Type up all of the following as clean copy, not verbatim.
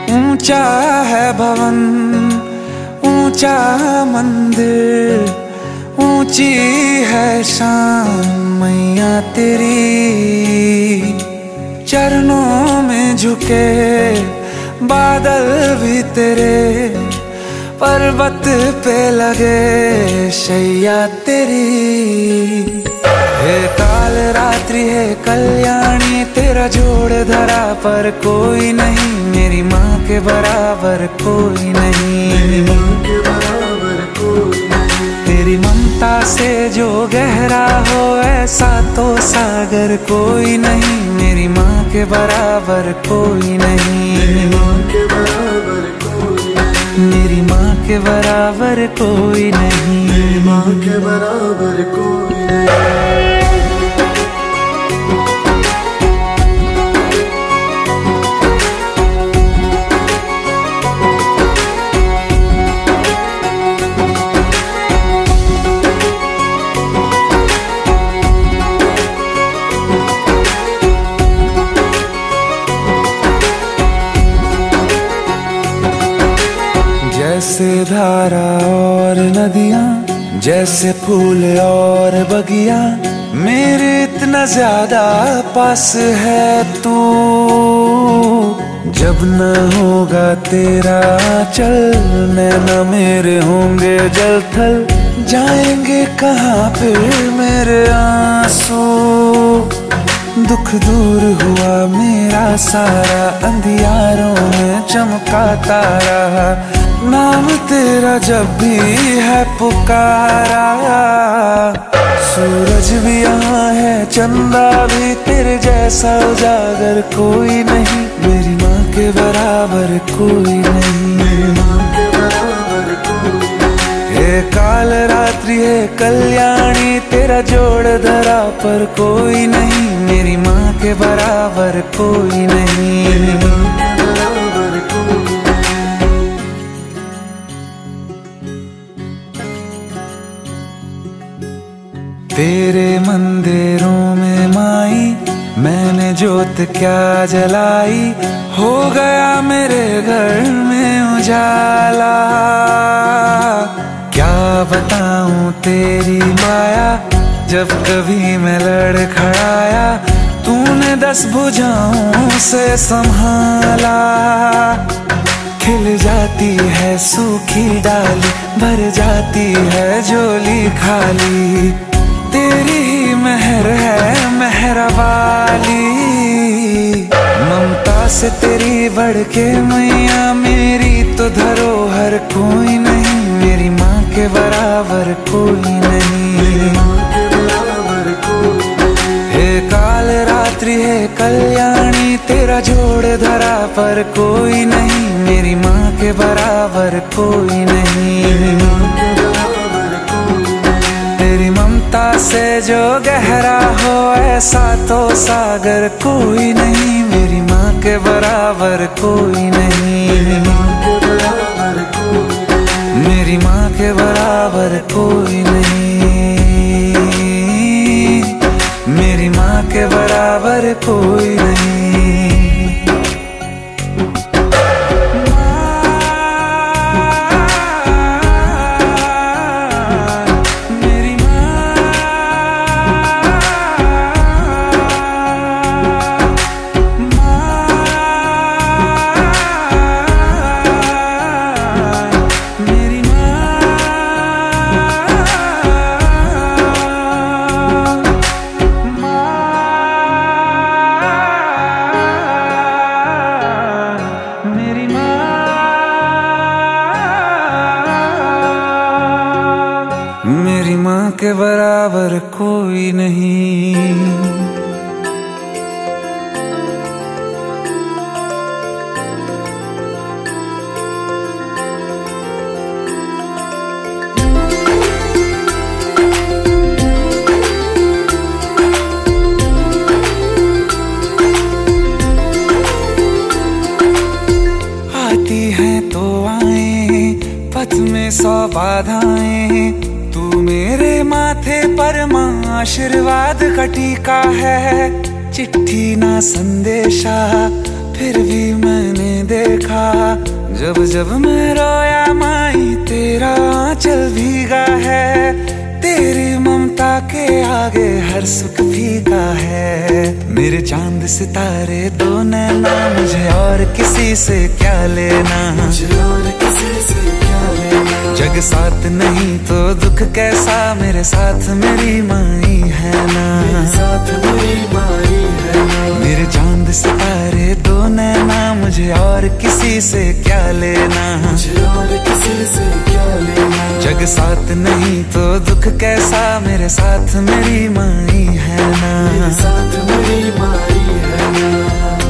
ऊंचा है भवन, ऊंचा मंदिर, ऊंची है शान मैया तेरी। चरणों में झुके बादल भी तेरे, पर्वत पे लगे शैया तेरी। हे काल रात्रि है कल्याणी, तेरा जोड़ धरा पर कोई नहीं, मेरी माँ के बराबर कोई नहीं। तेरी ममता से जो गहरा हो ऐसा तो सागर कोई नहीं, मेरी माँ के बराबर कोई नहीं। मेरी माँ के बराबर कोई नहीं, मेरी माँ के बराबर कोई नहीं। जैसे धारा और नदियाँ, जैसे फूल और बगिया, मेरे इतना ज्यादा पास है तू। जब न होगा तेरा चल, नैना मेरे होंगे जल थल, जाएंगे कहाँ फिर मेरे आंसू। दुख दूर हुआ मेरा सारा, अंधियारों में चमका तारा, नाम तेरा जब भी है पुकारा। सूरज भी यहाँ है, चंदा भी, तेरे जैसा उजागर कोई नहीं, मेरी माँ के बराबर कोई नहीं। मेरी माँ के बराबर कोई नहीं। हे काल रात्रि है कल्याणी, तेरा जोड़ धरा पर कोई नहीं, मेरी माँ के बराबर कोई नहीं। मेरी माँ के बराबर कोई नहीं। तेरे मंदिरों में माई मैंने जोत क्या जलाई, हो गया मेरे घर में उजाला। क्या बताऊं तेरी माया, जब कभी मैं लड़खड़ाया, तूने 10 भुजाओं से संभाला। खिल जाती है सूखी डाली, भर जाती है झोली खाली, तेरी ही मेहर है मेहर वाली। ममता से तेरी बढ़ के मैया, मेरी तो धरोहर कोई नहीं, मेरी माँ के बराबर कोई नहीं। मेरी माँ के बराबर कोई नहीं। हे काल रात्रि है कल्याणी, तेरा जोड़ धरा पर कोई नहीं, मेरी माँ के बराबर कोई नहीं। मेरी माँ के बराबर कोई नहीं। तेरी ममता से जो गहरा हो ऐसा तो सागर कोई नहीं, मेरी माँ के बराबर कोई नहीं। मेरी माँ के बराबर कोई नहीं। मेरी माँ के बराबर कोई नहीं, मेरी माँ के बराबर कोई नहीं। मेरी माँ के बराबर कोई नहीं। आती हैं तो आए पथ में 100 बाधाएं, तू मेरे माथे पर माँ आशीर्वाद का टीका है। चिट्ठी ना संदेशा फिर भी मैंने देखा, जब जब मैं रोया माई तेरा आंचल भीगा है, तेरी ममता के आगे हर सुख फीका है। मेरे चांद सितारे दो नैना, मुझे और किसी से क्या लेना, मुझे और किसी से क्या लेना। जग साथ नहीं तो दुख कैसा, मेरे साथ मेरी माई है ना, मेरे साथ मेरी माई है ना। मेरे चांद सितारे दो नैना, मुझे और किसी से क्या लेना, मुझे और किसी से क्या लेना। जग साथ नहीं तो दुख कैसा, मेरे साथ मेरी माई है ना, मेरे साथ मेरी माई है ना।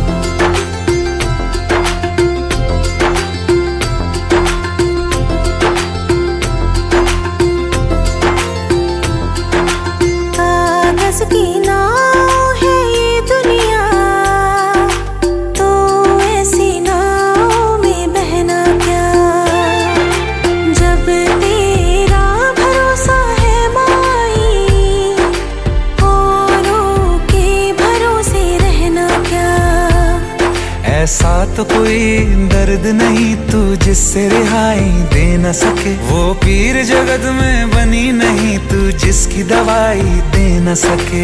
कागज की नाव है ये दुनिया, तो ऐसी नाव में बहना क्या। जब तेरा भरोसा है माई, औरों के भरोसे रहना क्या। ऐसा तो कोई दर्द नहीं तू जिससे रिहाई दे न सके, वो पीर जगत में बनी नहीं तू जिसकी दवाई दे न सके।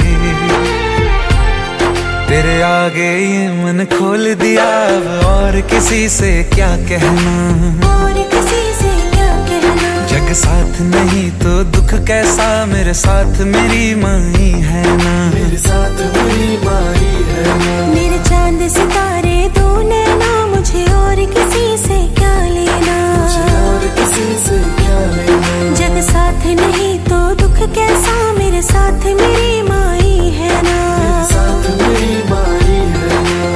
तेरे आगे ये मन खोल दिया, और किसी से क्या कहना, और किसी से क्या कहना। जग साथ नहीं तो दुख कैसा, मेरे साथ मेरी माई है ना, मेरे साथ मेरी माई है ना। मेरे चांद सितारे दो नैना, मुझे और किसी से क्या लेना, मुझे और किसी से क्या लेना। जग साथ नहीं तो दुख कैसा, मेरे साथ मेरी माई है ना, मेरे साथ मेरी माई है ना।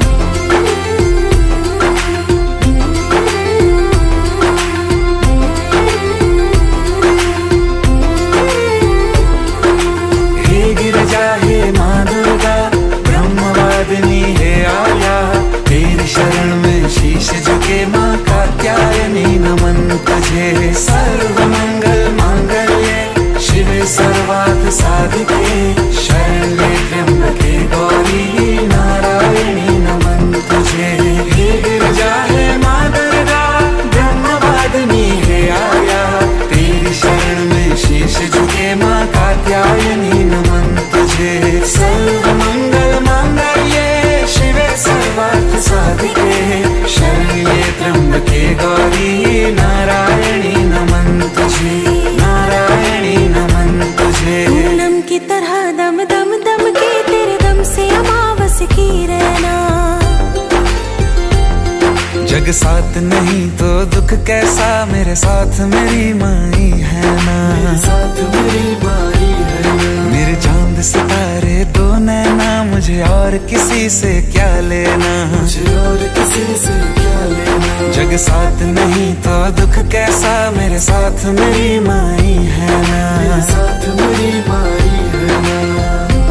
हे गिरजा हे माँ दुर्गा, ब्रह्मवादिनी हे आया, तेरी शरण में शीश झुके माँ कात्यायनी, नमन तुझे। सर्वमंगल मांगल्ये शिवे सर्वार्थ साधिके, शरण्ये त्र्यंबके गौरी नारायणी, नमन तुझे। हे गिरजा हे माँ दुर्गा, ब्रह्मवादिनी हे आया, तेरी शरण में शीश झुके माँ कात्यायनी, नमन तुझे। सर्वमंगल मांगल्ये शिवे सर्वार्थ साधिके, शरण्ये त्र्यंबके गौरी नारायणी, नमन तुझे, नारायणी नमन तुझे। पूनम की तरह दम दम दम के, तेरे दम से अमावस की रहना। जग साथ नहीं तो दुख कैसा, मेरे साथ मेरी माई है ना, मेरे साथ मेरी माई है ना। मेरे चांद सितारे दो नैना, मुझे और किसी से क्या लेना, मुझे और किसी से क्या लेना। जग साथ नहीं तो दुख कैसा, मेरे साथ मेरी माई है ना, मेरे साथ मेरी माई है ना।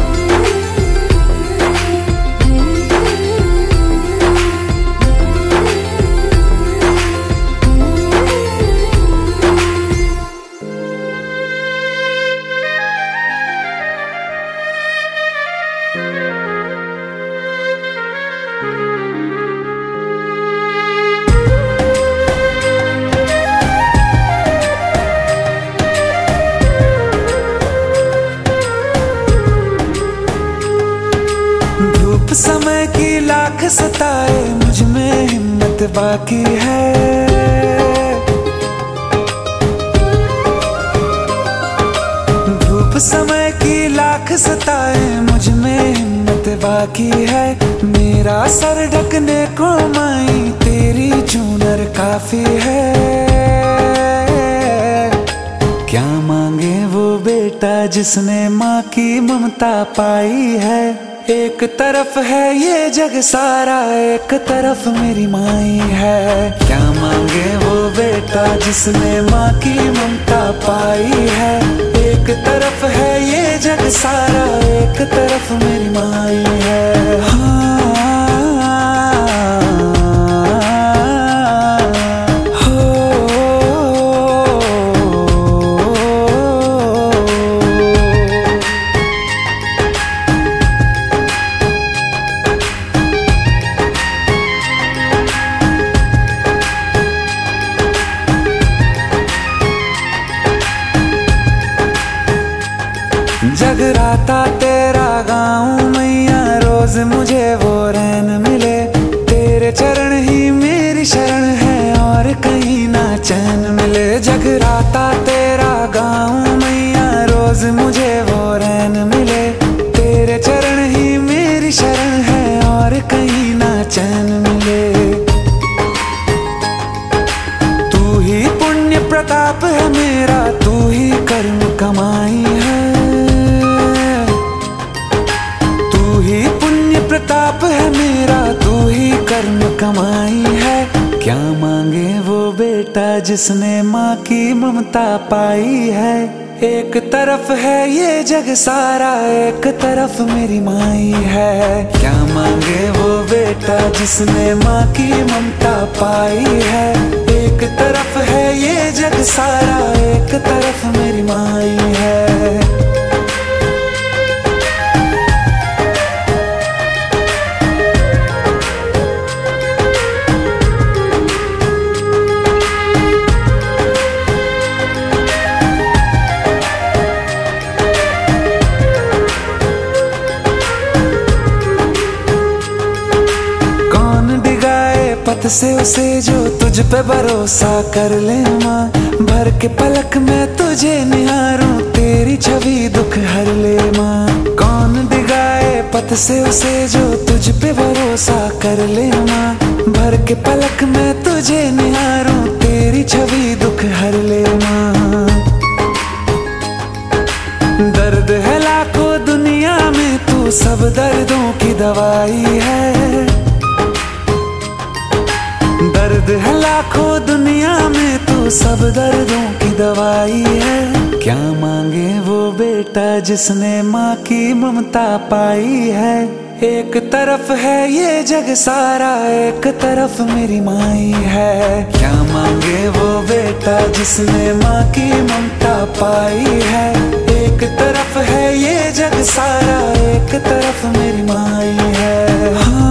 समय की लाख सताए, मुझ में हिम्मत बाकी है। धूप समय की लाख सताए, मुझ में हिम्मत बाकी है। मेरा सर ढकने को माई तेरी चूनर काफी है। क्या मांगे वो बेटा जिसने माँ की ममता पाई है। एक तरफ है ये जग सारा, एक तरफ मेरी माई है। क्या मांगे वो बेटा जिसने माँ की ममता पाई है। एक तरफ है ये जग सारा, एक तरफ मेरी माई है। हाँ, रोज मुझे वो रैन मिले। तेरे चरण ही मेरी शरण है और कहीं ना चैन मिले। जगराता तेरा गाऊं मैया, रोज मुझे वो रैन मिले। तेरे चरण ही मेरी शरण है और कहीं ना चैन मिले। तू ही पुण्य प्रताप है मेरा, तू ही कर्म कमाई है। तू ही पुण्य प्रताप है मेरा, तू ही कर्म कमाई है। क्या मांगे वो बेटा जिसने माँ की ममता पाई है। एक तरफ है ये जग सारा, एक तरफ मेरी माई है। क्या मांगे वो बेटा जिसने माँ की ममता पाई है। एक तरफ है ये जग सारा, एक तरफ मेरी माई है। पथ से उसे जो तुझ पे भरोसा कर ले माँ। भर के पलक में तुझे निहारूं, तेरी छवि दुख हर ले माँ। कौन दिगाए पथ से उसे जो तुझ पे भरोसा कर ले माँ। भर के पलक में तुझे निहारूं, तेरी छवि दुख हर ले माँ। दर्द है लाखों दुनिया में, तू सब दर्दों की दवाई है। दर्द है लाखों दुनिया में, तू सब दर्दों की दवाई है। क्या मांगे वो बेटा जिसने माँ की ममता पाई है। एक तरफ है ये जग सारा, एक तरफ मेरी माई है। क्या मांगे वो बेटा जिसने माँ की ममता पाई है। एक तरफ है ये जग सारा, एक तरफ मेरी माई है। हाँ।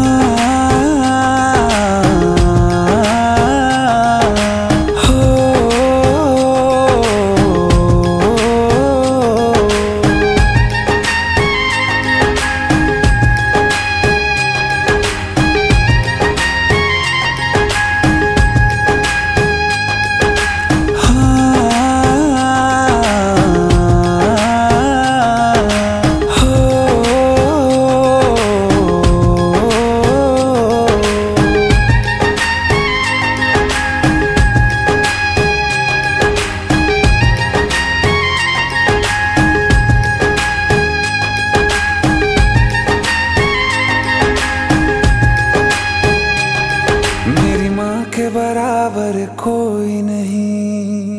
के बराबर कोई नहीं।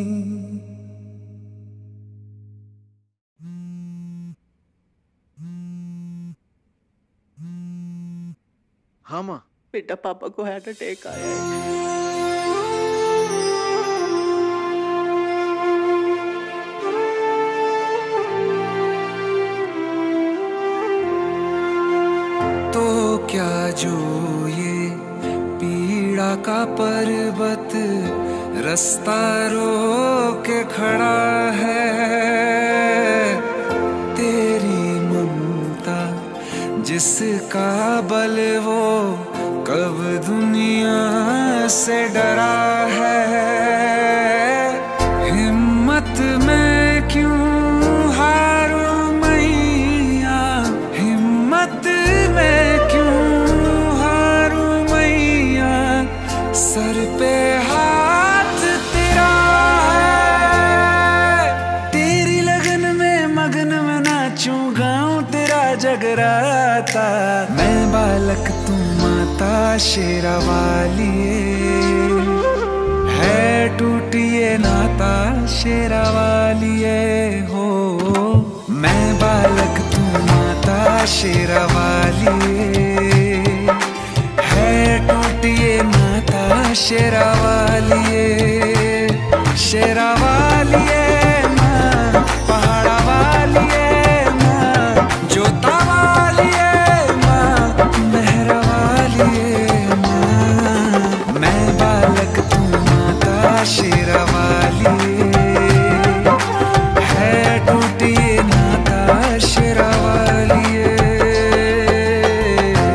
हाँ माँ। बेटा पापा को हार्ट अटैक आया है। तो क्या जो ये पीड़ा का पर्वत रास्ता रोक के खड़ा है। तेरी ममता जिसका बल वो कब दुनिया से डरा है। हिम्मत में क्यों हारूं मैया, हिम्मत में क्यों हारूं मैया। सर पे हाथ तेरा है, तेरी लगन में मगन में नाचूं गाऊं तेरा जगराता। मैं बालक तू माता शेरा वाली है, टूटिए नाता शेरा वाली हो। मैं बालक तू माता शेरा वाली है, टूटिए नाता शेरा वाली शेरा वाली माँ, पहाड़ा वाली माँ, जोता वाली माँ, मेहरा वाली माँ। मैं बालक तू माता शेरा वाली है, टूटिए नाता शेरा वाली।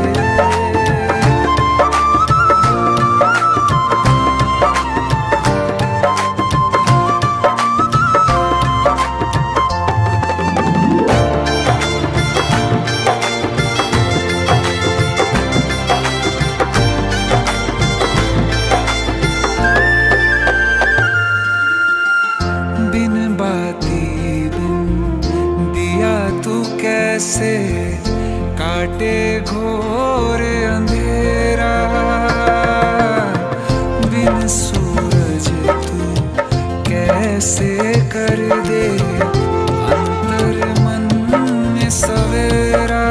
कर दे अंतर मन में सवेरा।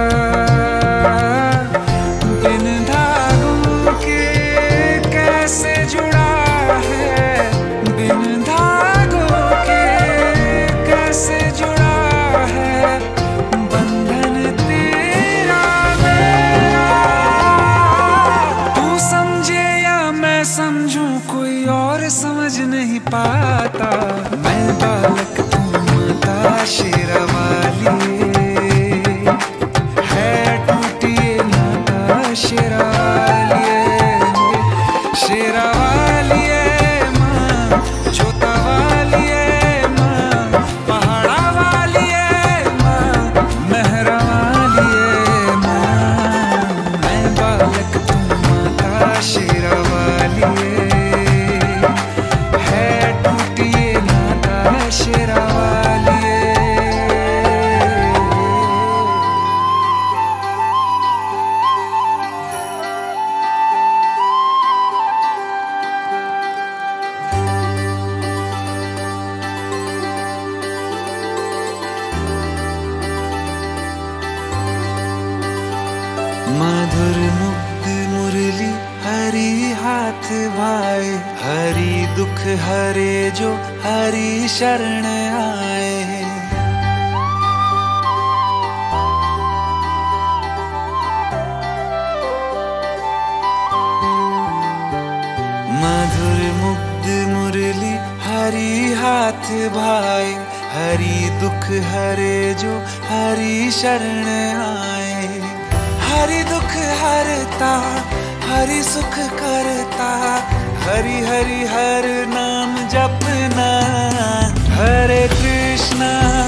बिन धागों के कैसे जुड़ा है, बिन धागों के कैसे जुड़ा है बंधन तेरा मेरा। तू समझे या मैं समझूं कोई और समझ नहीं पाता। मैं बालक तू माता शेरावाली, है टूटी ये नाता शेरावाली, शेरावाली माँ, जोता वाली माँ, पहाड़ा वाली माँ, मेहरा वाली माँ। मैं बालक तू माता शेरावाली, है टूटी ये नाता शेरावाली। मधुर मुग्ध मुरली हरी हाथ भाए, हरी दुख हरे जो हरी शरण आए। मधुर मुग्ध मुरली हरी हाथ भाए, हरी दुख हरे जो हरी शरण आए। हरि दुख हरता हरि सुख करता, हरि हरि हर नाम जपना। हरे कृष्णा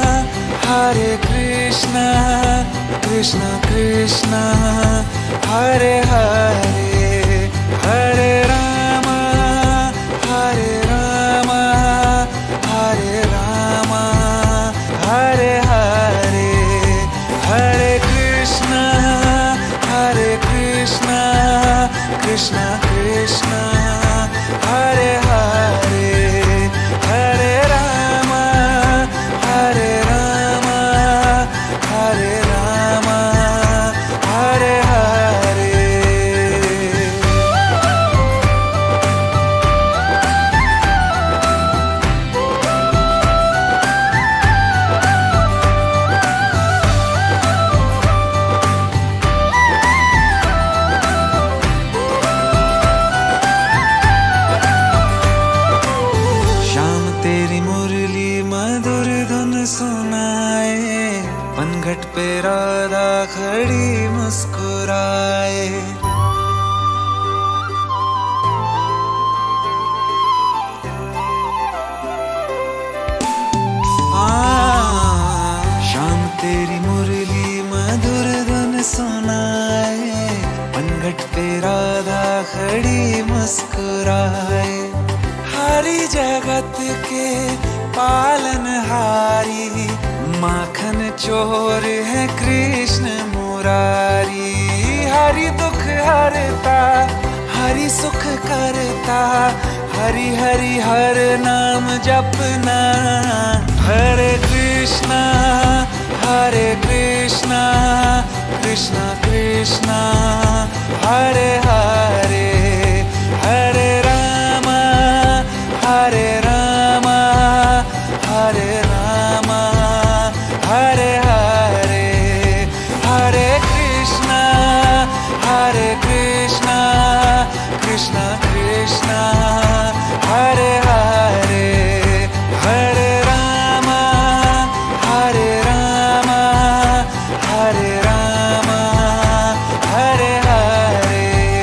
कृष्ण कृष्ण हरे हरे, हरे रामा हरे रामा हरे रामा, हरे हरे, हरे कृष्णा कृष्ण कृष्ण हरे हरे, हरे रामा हरे रामा हरे रामा, हरे हरे। सुनाए पनघट पे राधा खड़ी मुस्कुराए। शाम तेरी मुरली मधुर धुन सुनाए, पनघट पे राधा खड़ी मुस्कुराए। हरी जगत के पालनहारी, माखन चोर है कृष्ण मुरारी। हरि दुख हरता हरि सुख करता, हरि हरि हर नाम जपना। हरे कृष्णा कृष्ण कृष्ण हरे हरे, हरे रामा हरे रामा हरे रामा, हरे हरे, हरे कृष्णा कृष्ण कृष्ण हरे हरे, हरे रामा हरे रामा हरे रामा, हरे हरे।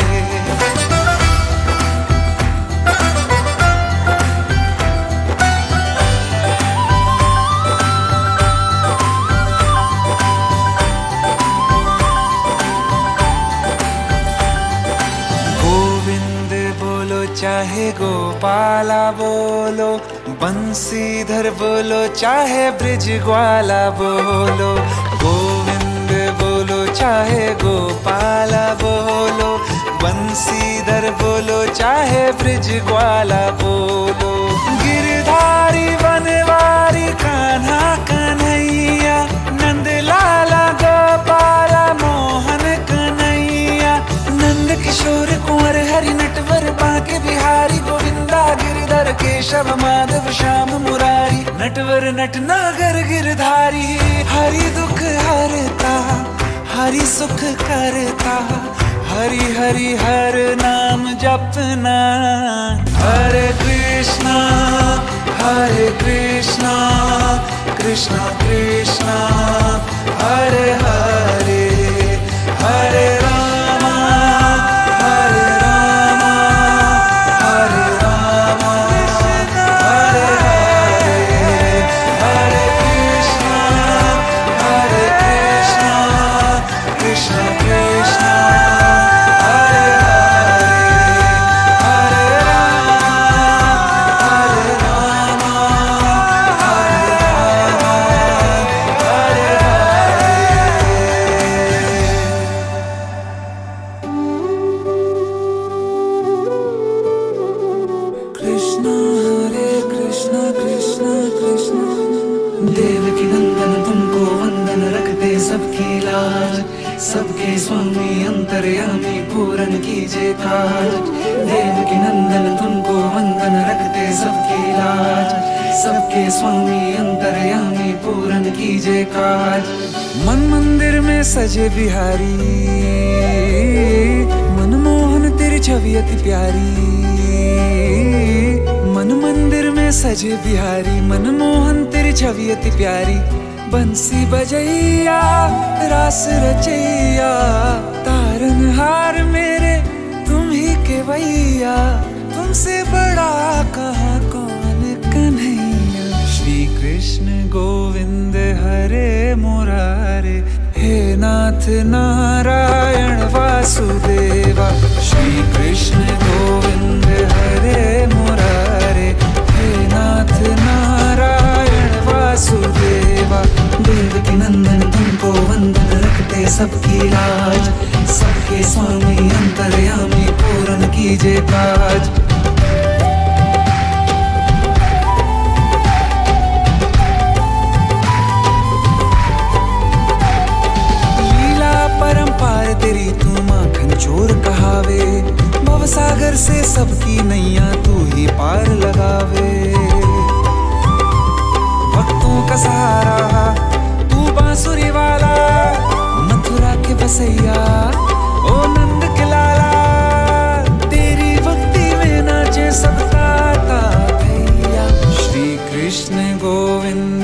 चाहे गोपाला बोलो, बंसीधर बोलो, चाहे ब्रिज ग्वाला बोलो। गोविंद बोलो चाहे गोपाला बोलो, बंसीधर बोलो चाहे ब्रिज ग्वाला बोलो। गिरधारी बनवारी केशव माधव श्याम मुरारी, नटवर नटनागर गिरधारी। हरि दुख हरता हरि सुख करता, हरि हरि हर नाम जपना। हरे कृष्णा कृष्णा कृष्णा हरे हरे, हरे रामा हरे रामा हरे रामा, हरे हरे, हरे कृष्णा कृष्णा कृष्णा हरे हरे, हरे रामा हरे रामा हरे कृष्णा हरे कृष्णा कृष्णा कृष्णा। देवकी नंदन तुमको वंदन, रखते सबकी लाज, सबके स्वामी अंतर्यामी पूरन कीजिए काज। देवकी नंदन तुमको वंदन, रखते सबकी लाज, सबके स्वामी अंतर्यामी पूरन कीजिए काज। मन मंदिर में सजे बिहारी, मनमोहन तेरी छवि अति प्यारी। मन मंदिर में सजे बिहारी, मनमोहन तेरी छवि अति प्यारी। बंसी बजैया रास रचैया, तारनहार मेरे तुम ही के भैया। तुमसे बड़ा कहाँ कौन कन्हैया। श्री कृष्ण गोविंद हरे मुरारे, हे नाथ नारायण वासुदेवा। श्री कृष्ण गोविंद हरे मुरारे, हे नाथ नारायण वासुदेवा। देवकी नंदन तुमको वंदन, रखते सबकी लाज, सबके स्वामी अंतर्यामी पूरन कीजिए काज। परंपार तेरी तू माखन चोर कहावे, भवसागर से सबकी नैया तू ही पार लगावे। भक्तों का सहारा तू बांसुरी वाला, मथुरा के बसैया ओ नंद के लाला। तेरी भक्ति में नाचे सबका भैया। श्री कृष्ण गोविंद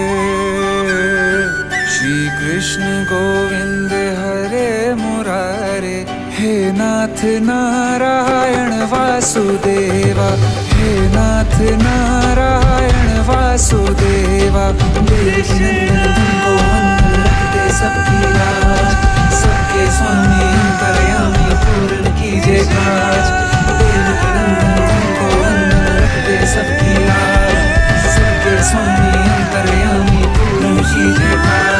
श्री कृष्ण गोविंद हरे मुरारे, हे नाथ नारायण वासुदेवा। हे नाथ नारायण वासुदेवा। देवकी नंदन तुमको वंदन, रखते सबकी लाज, सबके स्वामी अंतर्यामी पूर्ण कीजिए काज। देवकी नंदन तुमको वंदन, रखते सबकी लाज, सबके स्वामी अंतर्यामी पूर्ण कीजिए काज।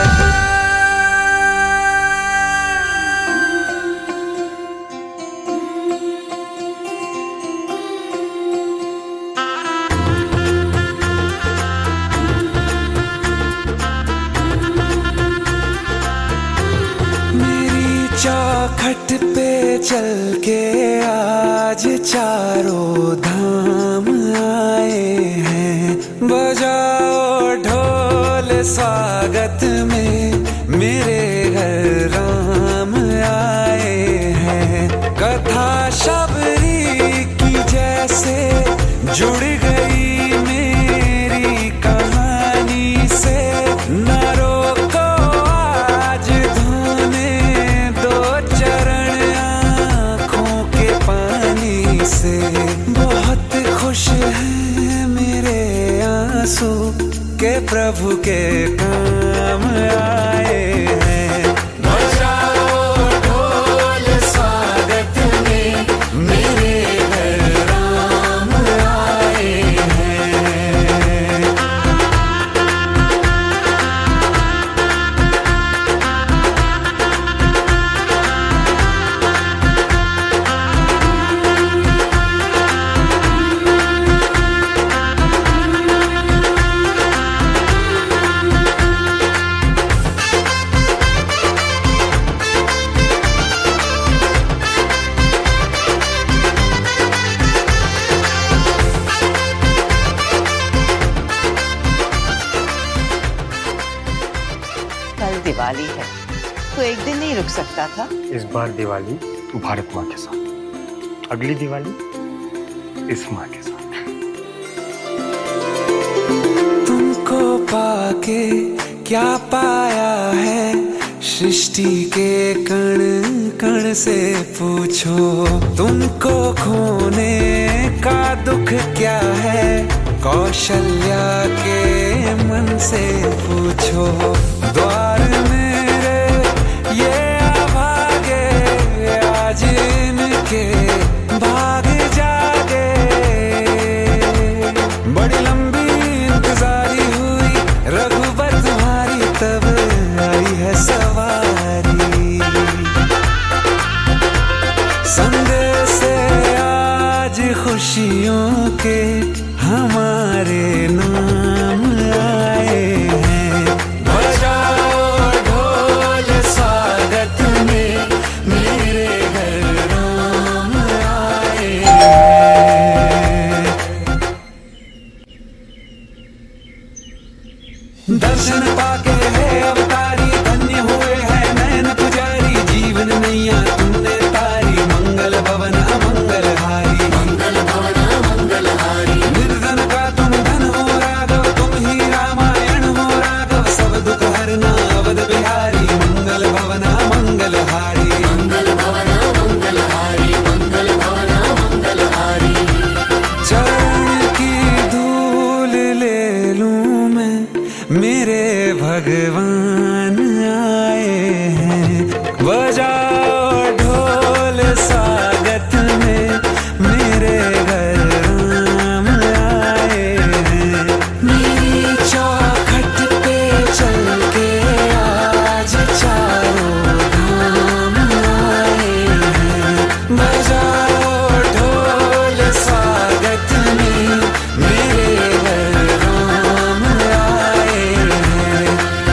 चौखट पे चल के आज चारों धाम आए हैं। बजाओ ढोल स्वागत में, मेरे घर राम आए हैं। कथा शबरी की जैसे जुड़ गई मेरी कहानी से। न रोको आज धोने दो चरण आँखों के पानी से। बहुत खुश हैं मेरे आंसू के प्रभु के काम आए हैं। बजाओ ढोल स्वागत में, मेरे घर राम आए हैं। दिवाली है, तो एक दिन नहीं रुक सकता था? इस बार दिवाली भारत माँ के साथ, अगली दिवाली इस माँ के साथ। तुमको पाके क्या पाया है, सृष्टि के कण कण से पूछो। तुमको खोने का दुख क्या है, कौशल्या के मन से पूछो। द्वार मेरे ये आवागे, आज इनके भाग जागे। बड़ी लंबी इंतजारी हुई रघुवर तुम्हारी, तब आई है सवारी। संदेश से आज खुशियों के हमारे नाम आए हैं। बजाओ ढोल स्वागत में, मेरे घर राम आए हैं। दर्शन पाके है अवतारी, धन्य हुए हैं नैन पुजारी। जीवन नैया तुमने तारी, मंगल भवन अमंगल हारी। मंगल भवन अमंगल हारी। निर्धन का तुम धन हो राघव, तुम ही रामायण हो राघव। सब दुख हरना अवध बिहारी, मंगल भवन अमंगल हारी। मंगल भवन अमंगल हारी, मंगल भवन अमंगल हारी। चरण की धूल ले लूं मैं, मेरे भगवान आए हैं। बजाओ ढोल स्वागत में, मेरे घर राम आए हैं। मेरी चौखट पे चल के आज चारों धाम आए हैं। बजाओ ढोल स्वागत में, मेरे घर राम आए हैं।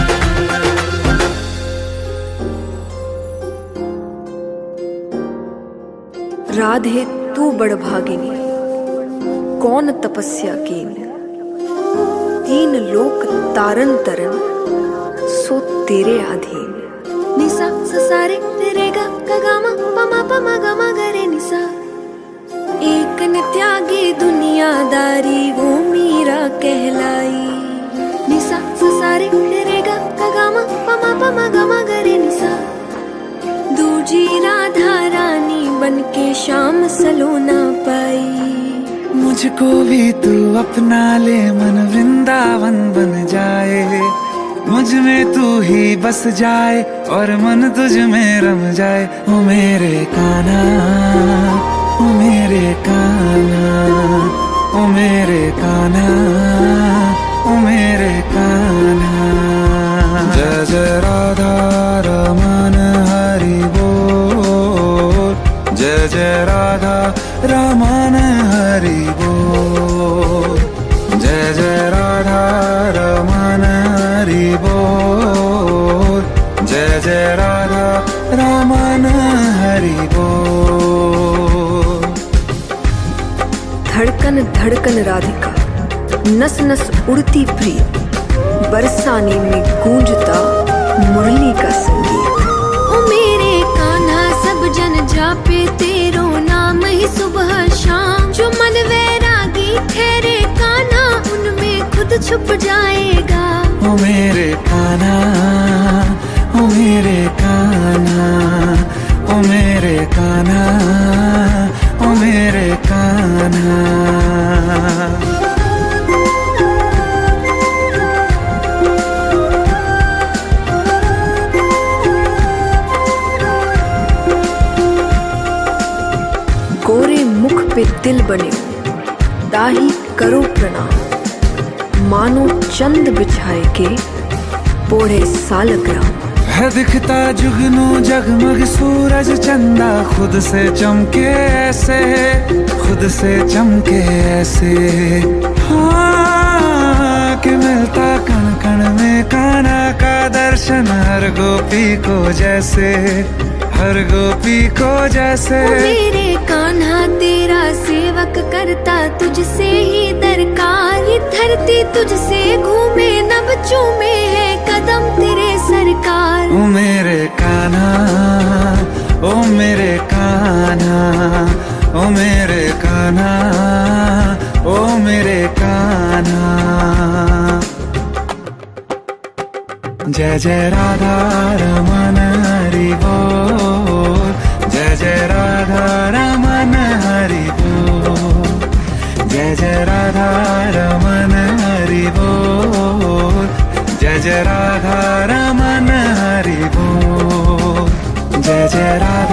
राधे तू बड़भागिनी, कौन तपस्या कीन। तीन लोक तारन तरन, सो तेरे अधीन। निसा ससारे तेरे गा गामा पमा पमा गमा गरे निसा। एक न त्यागी दुनियादारी, वो मीरा कहलाई। निसा ससारे तेरे गा गामा पमा पमा गमा गरे निसा। दूजी राधा रानी बनके शाम सलोना पाई। मुझको भी तू अपना ले, मन वृंदावन बन जाए। मुझ में तू ही बस जाए, और मन तुझ में रम जाए। ओ मेरे कान्हा, ओ मेरे कान्हा, ओ मेरे कान्हा, ओ मेरे कान्हा। जय जय राधा रमन हरि बोल, जय जय राधा रमन हरि बोल। जय जय राधा रमन हरि बोल, जय जय राधा रमन हरि बोल। धड़कन धड़कन राधिका, नस नस उड़ती प्रिय। बरसाने में गूंजता मुरली का संगीत। ओ मेरे कान्हा सब जन जापे तेरो नाम ही सुबह शाम। जो मन वैरागी ठहरे कान्हा, उनमें खुद छुप जाएगा। ओ मेरे कान्हा, ओ मेरे कान्हा, ओ मेरे कान्हा, ओ मेरे कान्हा। गोरे मुख पे दिल बने, दाही करो प्रणाम। मानो चंद बिछाए के पोढ़े सालग्राम। है दिखता जुगनू जगमग सूरज चंदा, खुद से चमके ऐसे, खुद से चमके ऐसे। हाँ कि मिलता कण कण में कान्हा का दर्शन, हर गोपी को जैसे, हर गोपी को जैसे। मेरे कान्हा तेरा सेवक करता तुझसे ही दरकार। ये धरती तुझसे घूमे, नभ चूमे है कदम तेरे सरकार। ओ मेरे कान्हा, ओ मेरे कान्हा, ओ मेरे कान्हा, ओ मेरे कान्हा। जय जय राधा रमन हरि बोल, जय जय राधा रमन हरि बोल, जय जय राधा रमन हरि बोल, जय जय राधा रमन हरि बोल, जय जय राधा